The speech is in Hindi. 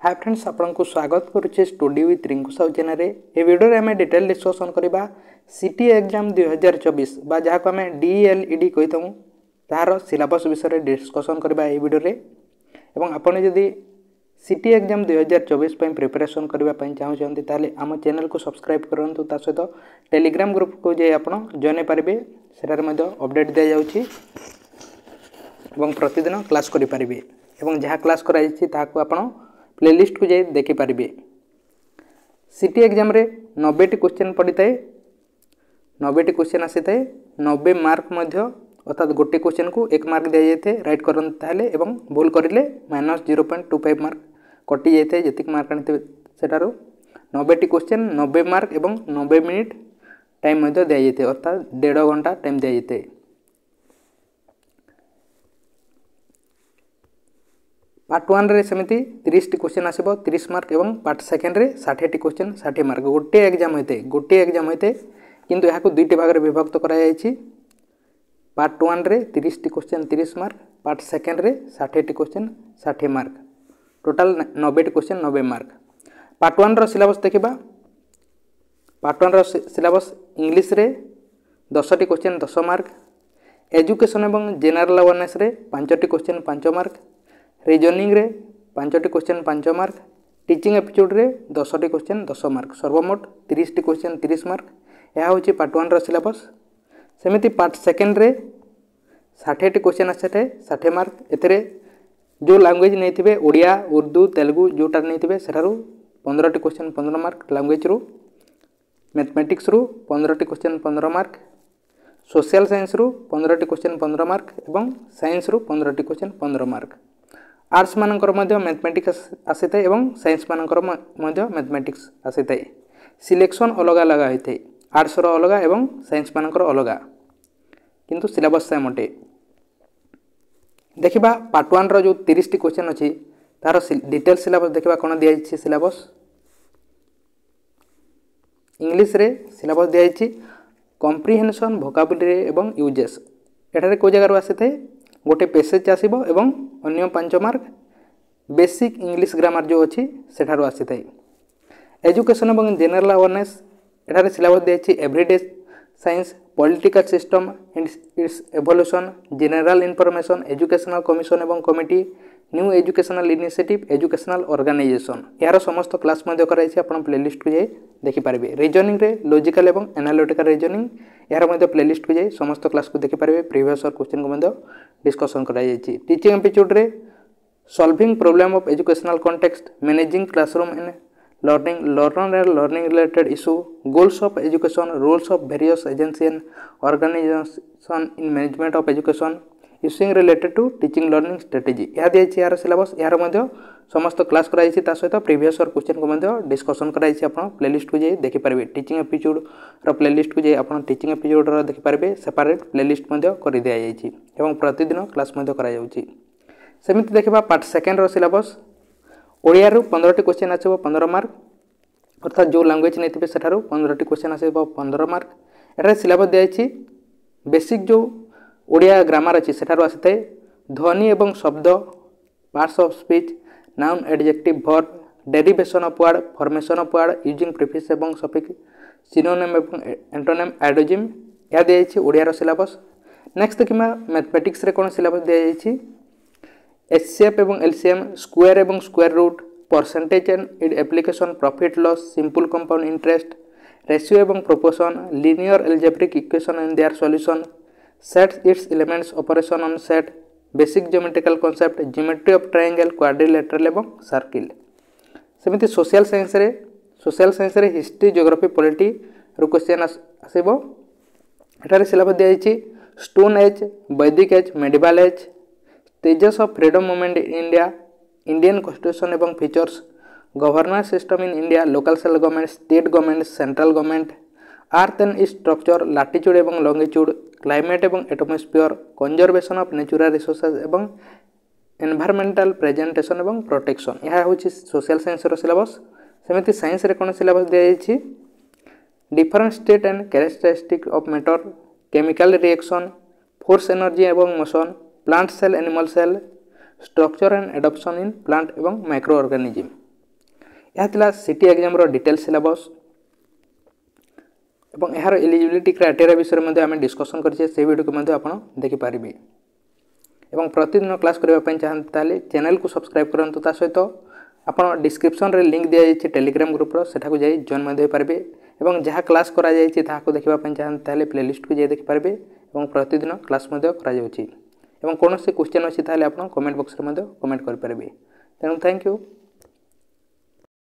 हाय फ्रेंड्स, आपको स्वागत करुचे study with Rinku Sahu channel. ए वीडियो आम डिटेल डिस्कसन करवा सीटी एग्जाम 2024 बा जहाँ को आम DELED कही था तार सिलेबस विषय डिस्कसन करवा ए वीडियो एवं आपने जदि सीटी एग्जाम 2024 प्रिपरेशन करने चाहते ताले आम चैनल को सब्सक्राइब करूँ सहित टेलीग्राम ग्रुप को जाए आप जॉइन पारे सेटार अपडेट दि जाऊँगी प्रतिदिन क्लास करें जहाँ क्लास कराई प्लेलिस्ट को जाए देखिपारे। सीटी एग्जाम रे 90टी क्वेश्चन पड़ी थाए, 90टी क्वेश्चन आसी थाए, 90 मार्क अर्थात गोटे क्वेश्चन को 1 मार्क दि जाए राइट करते एवं भूल करें -0.25 मार्क कटि जाए जी मार्क आनी सेटारू 90टी क्वेश्चन 90 मार्क एवं 90 मिनिट टाइम दि जाए अर्थात 1.5 घंटा टाइम दि जाए। पार्ट 1 रे सेमती 30टी क्वेश्चन आसब 30 मार्क एवं पार्ट 2 रे 60टी क्वेश्चन 60 मार्क गोटे एग्जाम होते किंतु यहाँ दुईटी भाग में विभक्त कराई। पार्ट 1 रे 30टी क्वेश्चन 30 मार्क, पार्ट 2 रे 60टी क्वेश्चन 60 मार्क, टोटाल 90टी क्वेश्चन 90 मार्क। पार्ट 1 रो सिलेबस देखा। पार्ट 1 रो सिलेबस इंग्लिश रे 10टी क्वेश्चन 10 मार्क, एजुकेशन एवं जनरल अवेयरनेस रे 5टी क्वेश्चन 5 मार्क, रीजनिंग रे 5टी क्वेश्चन 5 मार्क, टीचिंग एप्टीट्यूड रे 10टी क्वेश्चन 10 मार्क, सर्वमोट 30टी क्वेश्चन 30 मार्क। यह हूँ पार्ट 1 रो सिलेबस। सेमिति पार्ट 2 रे 60टी क्वेश्चन आसे 60 मार्क। एथिरे जो लैंग्वेज नहीं थे ओडिया उर्दू तेलुगु जोटा नहीं थे सेठारू 15टी क्वेश्चन 15 मार्क, लैंग्वेज रू मैथमेटिक्स रू 15टी क्वेश्चन 15 मार्क, सोशल साइंस रू 15टी क्वेश्चन 15 मार्क एवं साइंस रू 15टी क्वेश्चन 15 मार्क। आर्ट्स मानकर मैथमेटिक्स आसी थाए एवं साइंस मानकर मैथमेटिक्स आसी थाए। सिलेक्शन अलग अलग होता है, आर्ट्स रो अलग एवं साइंस मानकर अलग किंतु सिलेबस सेम अटे। देखा पार्ट 1 रो जो 30टी क्वेश्चन अच्छी तार डिटेल सिलेबस देखा कौन दि जाए। सिलेबस इंग्लिश रे सिलेबस दि जाए कॉम्प्रिहेंशन वोकाबुलरी एवं यूजेस। एठारे को जगार आसी थाए गोटे पैसेज आसीबो एवं अन्य 5 मार्क बेसिक इंग्लिश ग्रामर जो अच्छी सेठारू आसी थाए। एजुकेशन एवं जनरल अवेयरनेस एठारे सिलेबस दि जाए everyday science, political system and its evolution, general information, educational commission एवं committee, new educational initiative, educational organisation. यार समस्त क्लास कराई आपण प्लेलिस्ट को जाए देखिपारे। रीजनिंग रे लॉजिकल एवं एनालिटिकल रीजनिंग यार प्लेलिस्ट को जाए समस्त क्लास को देखिपारे। प्रीवियस क्वेश्चन को डिस्कसन कराई। टीचिंग एप्टीट्यूड रे solving problem of educational context, managing classroom and learning, learner and learning related issue, goals of education, roles of various agency and organisation in management of education, issuing related to teaching learning strategy. यह दी यार सिलेबस यार समस्त क्लास कराई सहित प्रीवियस क्वेश्चन को डिस्कसन कराई। प्लेलिस्ट को जाए देखिपारे। टीचिंग एप्टीट्यूड प्लेलिस्ट को जाए आप टीचिंग एप्टीट्यूड देखिपारे। सेपरेट प्लेलिस्ट कर दि जाए प्रतिदिन क्लास कराई। सेमिति देखा पार्ट 2 रो सिलेबस ओडिया रू 15टी क्वेश्चन आसो 15 मार्क अर्थात जो लैंग्वेज नहीं थे सेठारू 15टी क्वेश्चन आसो 15 मार्क। एठारे सिलेबस दी जाए बेसिक जो ओडिया ग्रामर अच्छी सेठारू आसी थाए ध्वनि एवं शब्द, parts of speech, noun adjective verb, derivation of word, formation of word using prefix एवं सफिक्स, सिनोनिम एवं एंटोनिम एडोजिम। यह दी जाए ओडिया रो सिलेबस। नेक्स्ट देखिमा मैथमेटिक्स रे कोन सिलेबस दी जाए एचसीएफ एवं एलसीएम, स्क्वायर एवं square root, percentage and it application, profit loss, simple compound interest, ratio एवं proportion, linear algebraic equation and their solution, set its elements, operation on set, basic geometrical concept, geometry of triangle, quadrilateral एवं सर्किल। सेमिति सोशल साइंस रे हिस्ट्री, ज्योग्राफी, पॉलिटी रो क्वेश्चन आसीबो। एठारे सिलेबस दि जाए stone age, Vedic age, medieval age, stages of freedom movement in India, Indian constitution एवं features, governance system in India, local self government, state government, central government, earth and its structure, latitude एवं लॉन्गिट्यूड, क्लाइमेट एवं atmosphere, conservation of natural resources एवं एनवायरमेंटल प्रेजेंटेशन एवं प्रोटेक्शन। यह हूँ सोशल साइंस रो सिलेबस। सेमिति साइंस रे कोन सिलेबस दि जाए different state and characteristic of matter, chemical reaction, force energy एवं motion, plant cell, animal cell, structure and adoption in plant एवं माइक्रो ऑर्गेनिज्म। यह थिला सिटी एग्जाम रो डिटेल सिलेबस एवं यार एलिजिबिलिटी क्राइटेरिया विषय में आम डिस्कसन करें से वीडियो को आप देखिपारे एवं प्रतिदिन क्लास करने चाहते चैनल को सब्सक्राइब करूँ ता सहित आप डिस्क्रिप्शन रे लिंक दिखाई टेलीग्राम ग्रुप सेठाक जाई जॉइन पारे एवं जहाँ क्लास करा देखा चाहते प्लेलिस्ट को जाई देखिपारे एवं प्रतिदिन क्लास करा कौन से क्वेश्चन अच्छी आप कमेंट बॉक्स में कमेंट करेंगे तेणु थैंक यू।